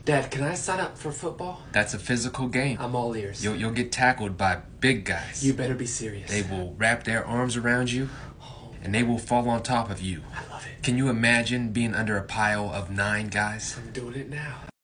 Dad, can I sign up for football? That's a physical game. I'm all ears. You'll get tackled by big guys. You better be serious. They will wrap their arms around you, and they will fall on top of you. I love it. Can you imagine being under a pile of 9 guys? I'm doing it now.